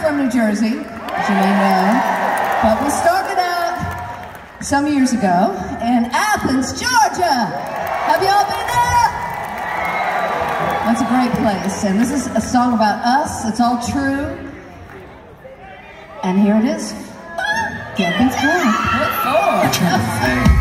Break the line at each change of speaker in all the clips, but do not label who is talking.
from New Jersey, as you may know, but we started out some years ago in Athens, Georgia. Have you all been there? That's a great place, and this is a song about us. It's all true, and here it is. Get me through. What for?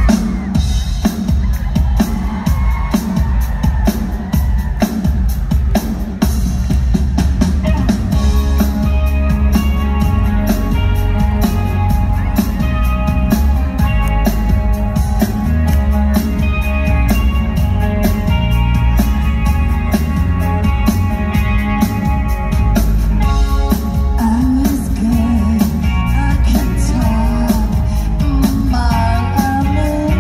I can talk, my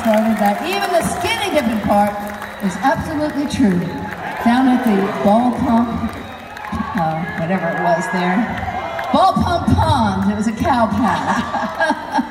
started that. Even the skinny dipping part is absolutely true. Down at the ball pump, whatever it was there. Ball Pump Pond. It was a cow pond.